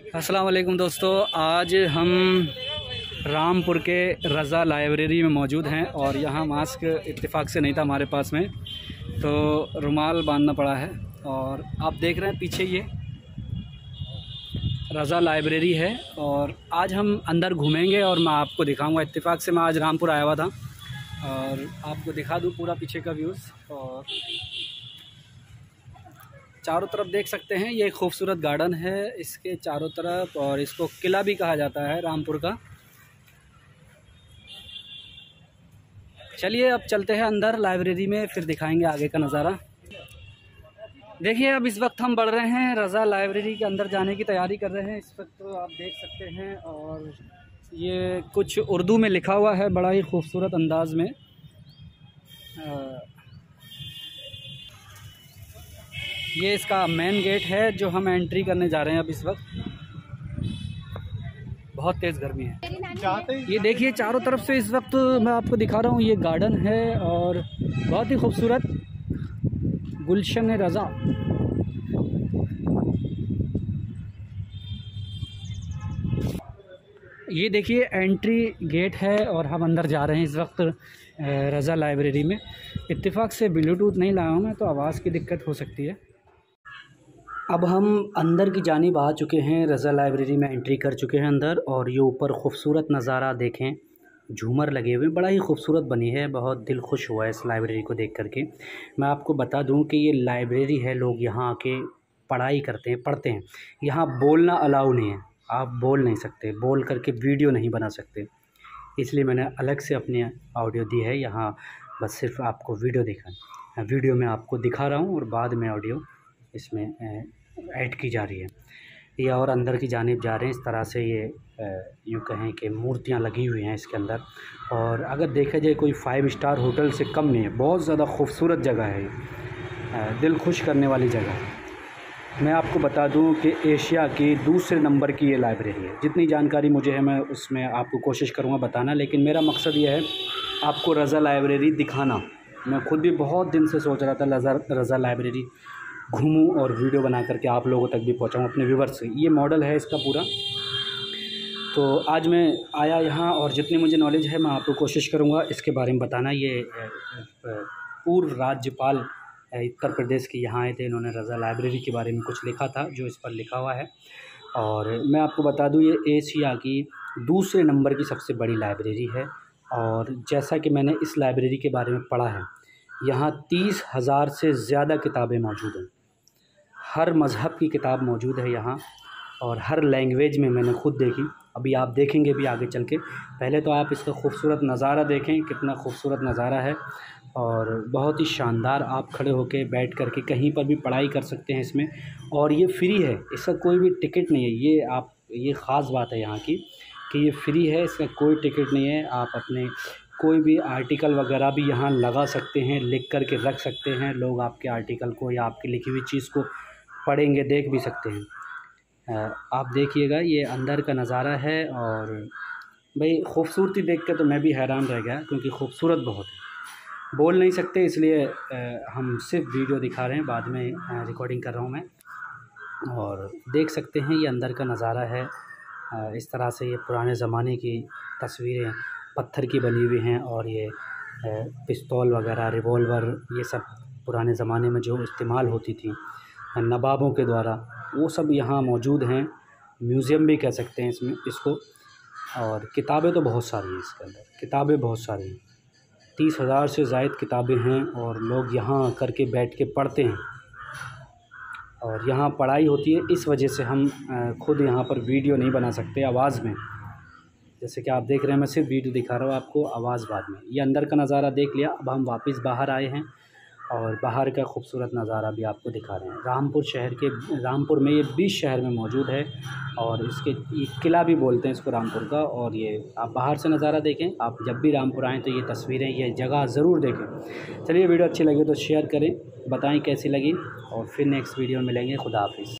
अस्सलाम वालेकुम दोस्तों, आज हम रामपुर के रज़ा लाइब्रेरी में मौजूद हैं और यहाँ मास्क इत्तेफाक से नहीं था हमारे पास में, तो रुमाल बांधना पड़ा है। और आप देख रहे हैं पीछे ये रज़ा लाइब्रेरी है और आज हम अंदर घूमेंगे और मैं आपको दिखाऊंगा। इत्तेफाक से मैं आज रामपुर आया हुआ था और आपको दिखा दूँ पूरा पीछे का व्यूज़। और चारों तरफ देख सकते हैं, ये खूबसूरत गार्डन है इसके चारों तरफ, और इसको किला भी कहा जाता है रामपुर का। चलिए अब चलते हैं अंदर लाइब्रेरी में, फिर दिखाएंगे आगे का नज़ारा। देखिए अब इस वक्त हम बढ़ रहे हैं रज़ा लाइब्रेरी के अंदर जाने की तैयारी कर रहे हैं इस वक्त, तो आप देख सकते हैं। और ये कुछ उर्दू में लिखा हुआ है बड़ा ही खूबसूरत अंदाज में। ये इसका मेन गेट है जो हम एंट्री करने जा रहे हैं अब इस वक्त। बहुत तेज़ गर्मी है। ये देखिए चारों तरफ से इस वक्त मैं आपको दिखा रहा हूँ, ये गार्डन है और बहुत ही खूबसूरत गुलशन रज़ा। ये देखिए एंट्री गेट है और हम अंदर जा रहे हैं इस वक्त रज़ा लाइब्रेरी में। इत्तेफाक से ब्लूटूथ नहीं लाया हूँ मैं, तो आवाज़ की दिक्कत हो सकती है। अब हम अंदर की जानिब आ चुके हैं, रज़ा लाइब्रेरी में एंट्री कर चुके हैं अंदर। और ये ऊपर खूबसूरत नज़ारा देखें, झूमर लगे हुए, बड़ा ही खूबसूरत बनी है। बहुत दिल खुश हुआ है इस लाइब्रेरी को देख करके। मैं आपको बता दूं कि ये लाइब्रेरी है, लोग यहाँ आके पढ़ाई करते हैं, पढ़ते हैं। यहाँ बोलना अलाउ नहीं है, आप बोल नहीं सकते, बोल करके वीडियो नहीं बना सकते, इसलिए मैंने अलग से अपनी ऑडियो दी है। यहाँ बस सिर्फ आपको वीडियो दिखा, वीडियो में आपको दिखा रहा हूँ और बाद में ऑडियो इसमें ऐड की जा रही है। ये और अंदर की जानिब जा रहे हैं। इस तरह से ये यूँ कहें कि मूर्तियाँ लगी हुई हैं इसके अंदर। और अगर देखा जाए कोई 5 स्टार होटल से कम नहीं है, बहुत ज़्यादा खूबसूरत जगह है, दिल खुश करने वाली जगह है। मैं आपको बता दूं कि एशिया की दूसरे नंबर की ये लाइब्रेरी है। जितनी जानकारी मुझे है मैं उसमें आपको कोशिश करूँगा बताना, लेकिन मेरा मकसद ये है आपको रज़ा लाइब्रेरी दिखाना। मैं खुद भी बहुत दिन से सोच रहा था रज़ा लाइब्रेरी घूमूं और वीडियो बना करके आप लोगों तक भी पहुंचाऊं अपने व्यूवर्स से। ये मॉडल है इसका पूरा। तो आज मैं आया यहाँ और जितनी मुझे नॉलेज है मैं आपको कोशिश करूँगा इसके बारे में बताना। ये पूर्व राज्यपाल उत्तर प्रदेश के यहाँ आए थे, इन्होंने रज़ा लाइब्रेरी के बारे में कुछ लिखा था जो इस पर लिखा हुआ है। और मैं आपको बता दूँ ये एशिया की दूसरे नंबर की सबसे बड़ी लाइब्रेरी है। और जैसा कि मैंने इस लाइब्रेरी के बारे में पढ़ा है, यहाँ 30,000 से ज़्यादा किताबें मौजूद हैं। हर मज़हब की किताब मौजूद है यहाँ और हर लैंग्वेज में मैंने खुद देखी। अभी आप देखेंगे भी आगे चल के। पहले तो आप इसका खूबसूरत नज़ारा देखें, कितना खूबसूरत नज़ारा है और बहुत ही शानदार। आप खड़े होकर बैठ कर के कहीं पर भी पढ़ाई कर सकते हैं इसमें। और ये फ्री है, इसका कोई भी टिकट नहीं है। ये ख़ास बात है यहाँ की कि ये फ्री है, इसका कोई टिकट नहीं है। आप अपने कोई भी आर्टिकल वगैरह भी यहाँ लगा सकते हैं, लिख कर के रख सकते हैं। लोग आपके आर्टिकल को या आपकी लिखी हुई चीज़ को पढ़ेंगे, देख भी सकते हैं। आप देखिएगा ये अंदर का नज़ारा है। और भाई खूबसूरती देख कर तो मैं भी हैरान रह गया, क्योंकि खूबसूरत बहुत है। बोल नहीं सकते, इसलिए हम सिर्फ वीडियो दिखा रहे हैं, बाद में रिकॉर्डिंग कर रहा हूँ मैं। और देख सकते हैं ये अंदर का नज़ारा है। इस तरह से ये पुराने ज़माने की तस्वीरें पत्थर की बनी हुई हैं। और ये पिस्तौल वगैरह, रिवॉल्वर, ये सब पुराने ज़माने में जो इस्तेमाल होती थी नवाबों के द्वारा, वो सब यहाँ मौजूद हैं। म्यूज़ियम भी कह सकते हैं इसको। और किताबें तो बहुत सारी हैं इसके अंदर, किताबें बहुत सारी हैं, 30,000 से ज़ायद किताबें हैं। और लोग यहाँ आकर के बैठ के पढ़ते हैं और यहाँ पढ़ाई होती है। इस वजह से हम खुद यहाँ पर वीडियो नहीं बना सकते आवाज़ में। जैसे कि आप देख रहे हैं, मैं सिर्फ वीडियो दिखा रहा हूँ आपको, आवाज़ बाद में। ये अंदर का नज़ारा देख लिया, अब हम वापस बाहर आए हैं और बाहर का खूबसूरत नज़ारा भी आपको दिखा रहे हैं। रामपुर में ये बीच शहर में मौजूद है और ये किला भी बोलते हैं इसको रामपुर का। और ये आप बाहर से नज़ारा देखें, आप जब भी रामपुर आएँ तो ये तस्वीरें, ये जगह ज़रूर देखें। चलिए वीडियो अच्छी लगी तो शेयर करें, बताएँ कैसी लगी, और फिर नेक्स्ट वीडियो में मिलेंगे। खुदा हाफिज़।